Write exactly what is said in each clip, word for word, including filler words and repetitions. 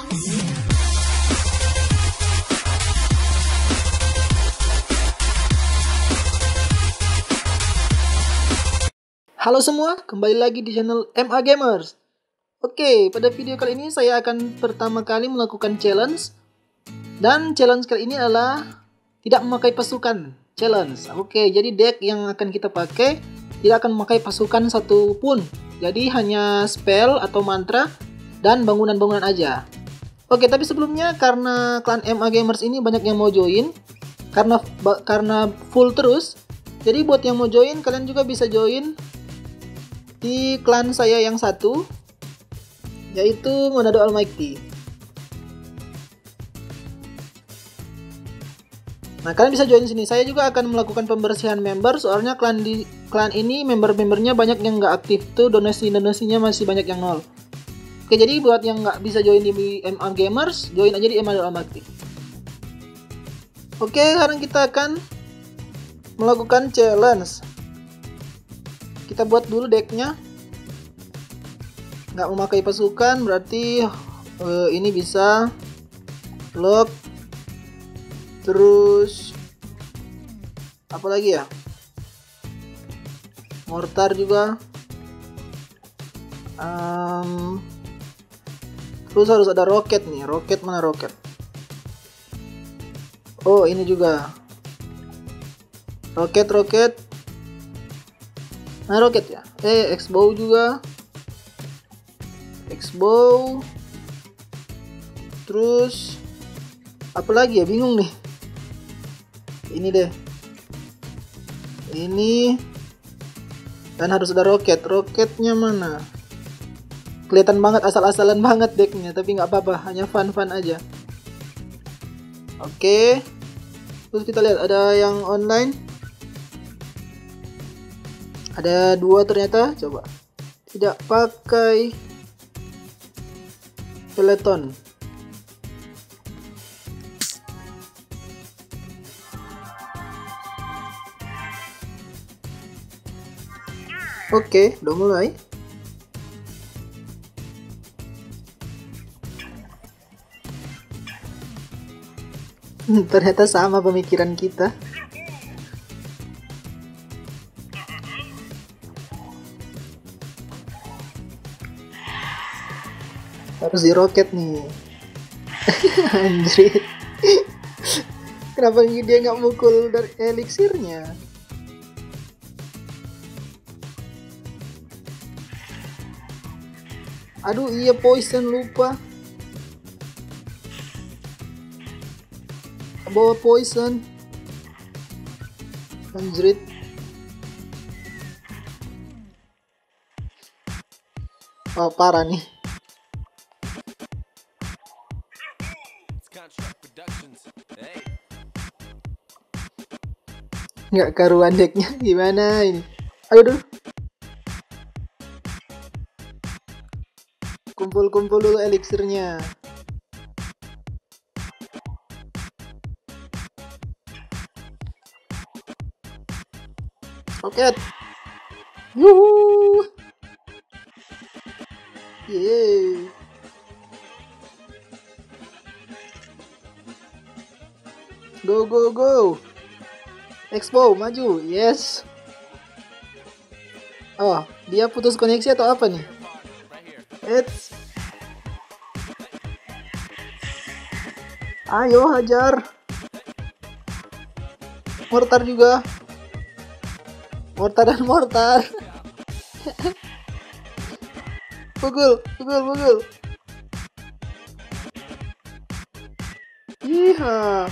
Halo semua, kembali lagi di channel M A Gamers. Oke, pada video kali ini saya akan pertama kali melakukan challenge. Dan challenge kali ini adalah tidak memakai pasukan challenge. Oke, jadi deck yang akan kita pakai tidak akan memakai pasukan satupun. Jadi hanya spell atau mantra dan bangunan-bangunan aja. Oke, tapi sebelumnya karena klan M A Gamers ini banyak yang mau join, karena karena full terus. Jadi buat yang mau join, kalian juga bisa join di klan saya yang satu, yaitu Monado Almighty. Nah, kalian bisa join sini. Saya juga akan melakukan pembersihan member, soalnya klan di klan ini member-membernya banyak yang nggak aktif tuh, donasi-donasinya masih banyak yang nol. Oke, jadi buat yang nggak bisa join di M A Gamers, join aja di Monado Almighty. Oke, sekarang kita akan melakukan challenge. Kita buat dulu decknya. Nggak memakai pasukan berarti uh, ini bisa lock. Terus apa lagi ya? Mortar juga. Um, terus harus ada roket nih. Roket mana roket? Oh, ini juga. Roket roket. Nah, roket ya. Eh, X-bow juga. X-bow. Terus apa lagi ya? Bingung nih. Ini deh. Ini. Dan harus ada roket. Roketnya mana? Kelihatan banget asal-asalan banget decknya, tapi nggak apa-apa, hanya fun-fun aja. Oke. Terus kita lihat ada yang online. Ada dua ternyata, coba. Tidak pakai peloton. Oke, udah mulai. Ternyata sama pemikiran kita. Harus di roket nih. Anjir. Kenapa dia nggak mukul dari eliksirnya? Aduh, iya poison, lupa. Bawa poison. Anjir. Oh, parah nih. Nggak karuan decknya, gimana ini? Aduh, kumpul-kumpul dulu eliksirnya. Roket. Yuhu. Yeay. Go go go. Expo maju. Yes. Oh, dia putus koneksi atau apa nih? It's. Ayo hajar. Mortar juga. Mortar dan mortar. Pukul, pukul, pukul. Iya.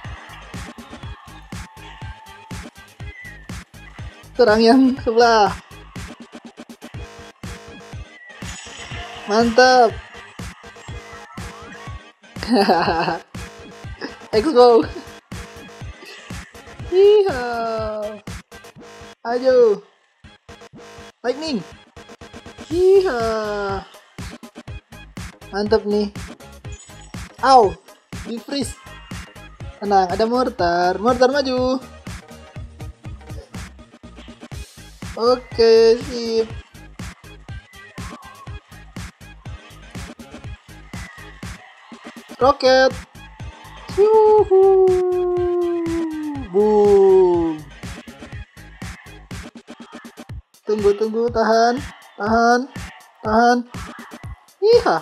Serang yang sebelah. Mantap. Expo. Iya. Ayo. Lightning. Iya. Mantap nih. Au. Di freeze. Tenang, ada mortar. Mortar maju. Oke, sip. roket. Yuhu. Boom. Tunggu, tunggu, tahan, tahan, tahan. Iya.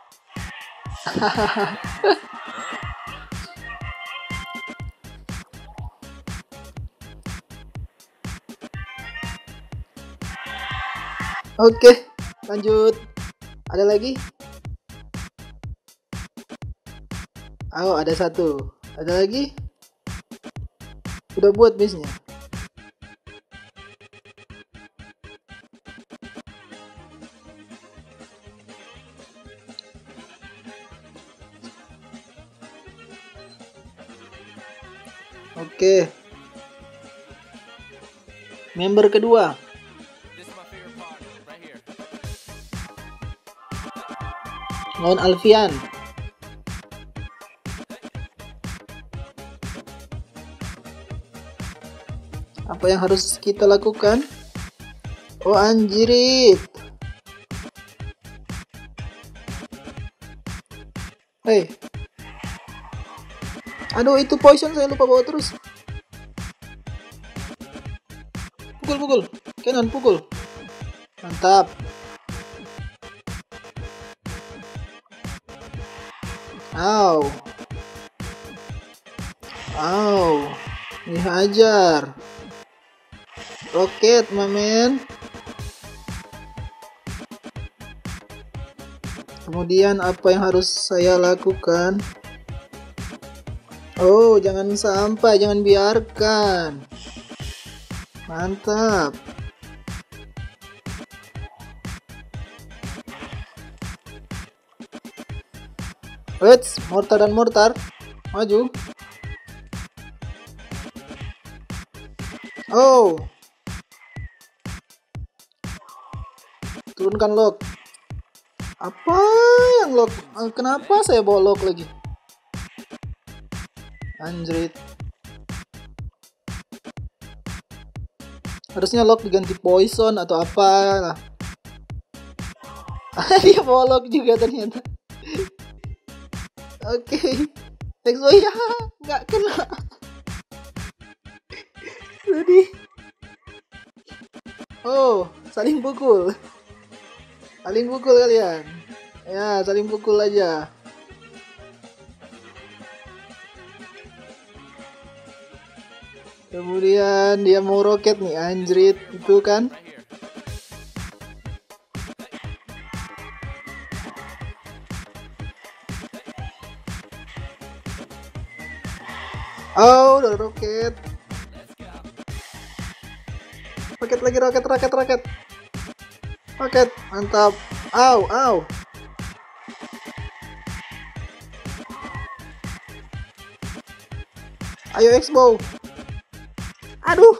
Oke, lanjut. Ada lagi? Oh, ada satu. Ada lagi? Udah buat base-nya. Oke. Member kedua. Lawan Alfian. Apa yang harus kita lakukan? Oh, anjirit. Hei. Aduh, itu poison, saya lupa bawa terus. Pukul, pukul. Cannon, pukul. Mantap. Au. Au. Dihajar. Roket, mamen. Kemudian apa yang harus saya lakukan? Oh, jangan sampai, jangan biarkan. Mantap. Wait, mortar dan mortar. Maju. Oh. Turunkan lock. Apa yang lock? Kenapa saya bawa lock lagi? Anjrit. Harusnya lock diganti poison atau apa lah. Dia bawa lock juga ternyata. Oke, okay. Exoya nggak kena. Jadi, oh, saling pukul, saling pukul kalian. Ya, saling pukul aja. Kemudian dia mau roket nih, anjrit, itu kan. Oh, udah roket. Roket lagi, roket, roket, roket. Roket, mantap. Au, au. Ayo Expo. Aduh.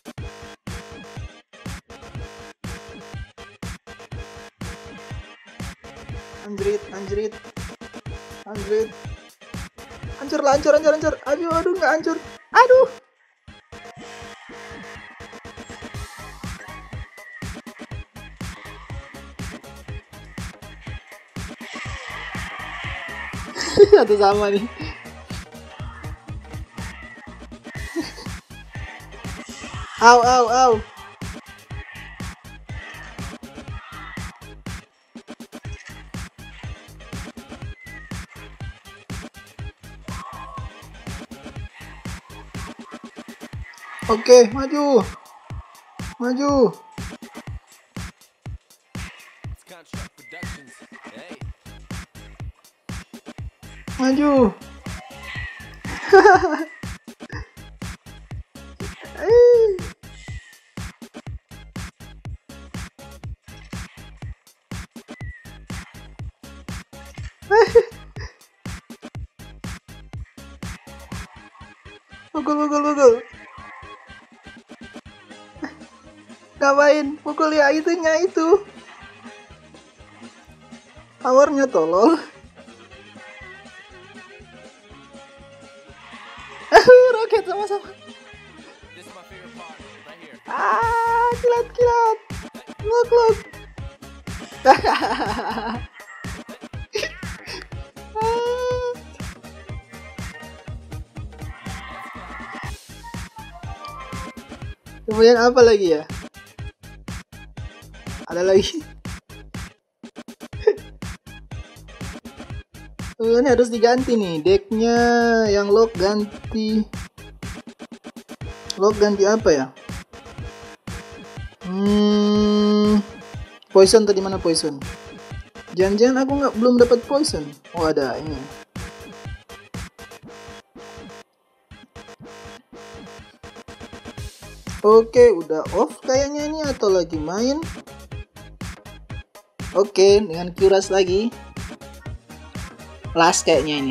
Anjrit, anjrit. Anjrit. Hancur lah, hancur, hancur, hancur. Aduh, aduh, nggak hancur. Aduh. Satu sama nih. Au, au, au. Oke, maju. Maju. Maju. Pukul, pukul, pukul. Ngapain? Pukul ya itunya itu. Powernya tolol. Roket sama-sama. Ah, kilat, kilat. Look, look. Kemudian apa lagi ya? Ada lagi. Oh, ini harus diganti nih decknya. Yang lock ganti. Lock ganti apa ya? Hmm, poison tadi mana poison? Jangan-jangan aku nggak belum dapat poison. Oh ada ini. Oke, udah off kayaknya ini atau lagi main. Oke, dengan Cuirass lagi. Last kayaknya ini.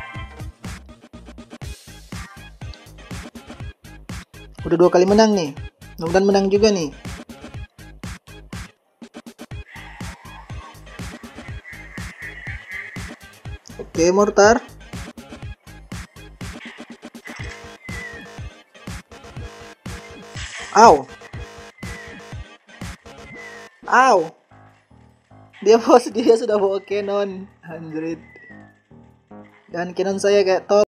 Udah dua kali menang nih. Mudah-mudahan menang juga nih. Oke, mortar. Aw. Aw. Dia bos dia sudah bawa cannon one hundred. Dan cannon saya kayak top.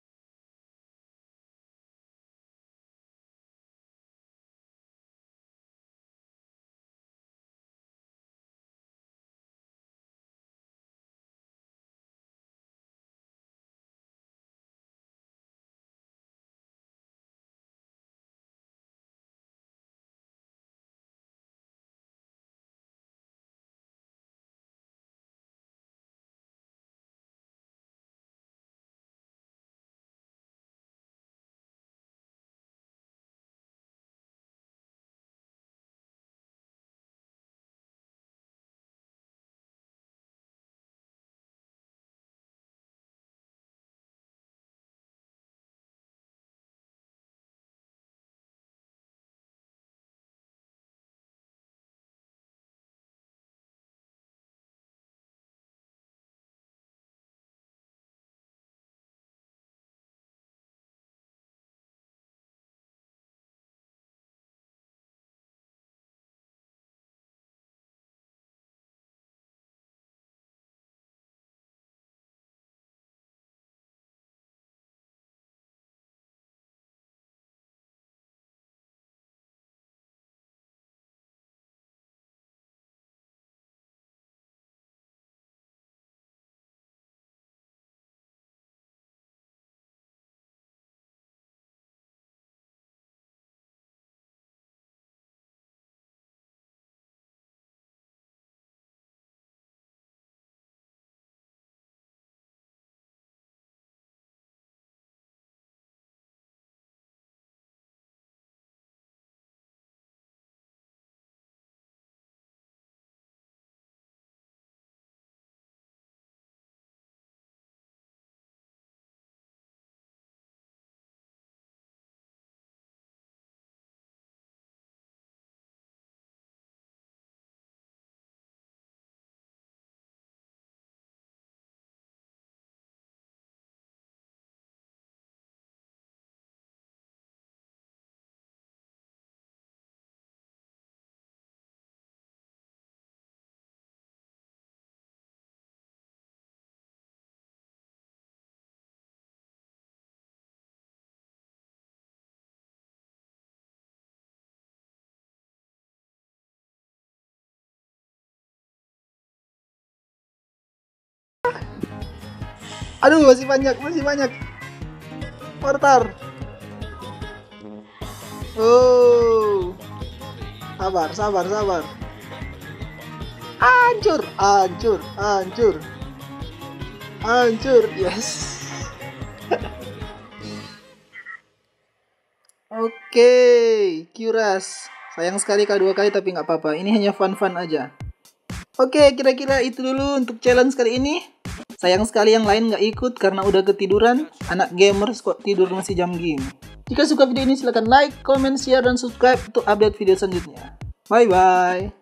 Aduh, masih banyak, masih banyak. Mortar. Oh. Sabar, sabar, sabar. Hancur, hancur, hancur. Hancur, yes. Oke, Cuirass. Sayang sekali kali dua kali tapi nggak apa-apa. Ini hanya fun-fun aja. Oke, kira-kira itu dulu untuk challenge kali ini. Sayang sekali yang lain nggak ikut karena udah ketiduran. Anak gamers kok tidur masih jam gini. Jika suka video ini silahkan like, comment, share, dan subscribe untuk update video selanjutnya. Bye-bye.